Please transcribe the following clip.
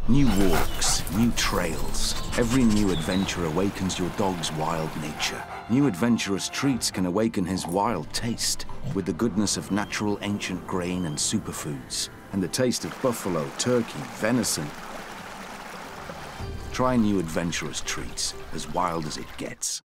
New walks, new trails. Every new adventure awakens your dog's wild nature. New adventurous treats can awaken his wild taste with the goodness of natural ancient grain and superfoods, and the taste of buffalo, turkey, venison. Try new adventurous treats, as wild as it gets.